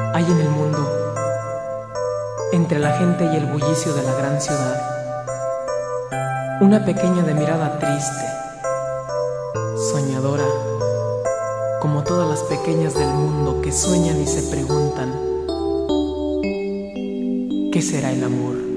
Hay en el mundo, entre la gente y el bullicio de la gran ciudad, una pequeña de mirada triste, soñadora, como todas las pequeñas del mundo que sueñan y se preguntan, ¿qué será el amor?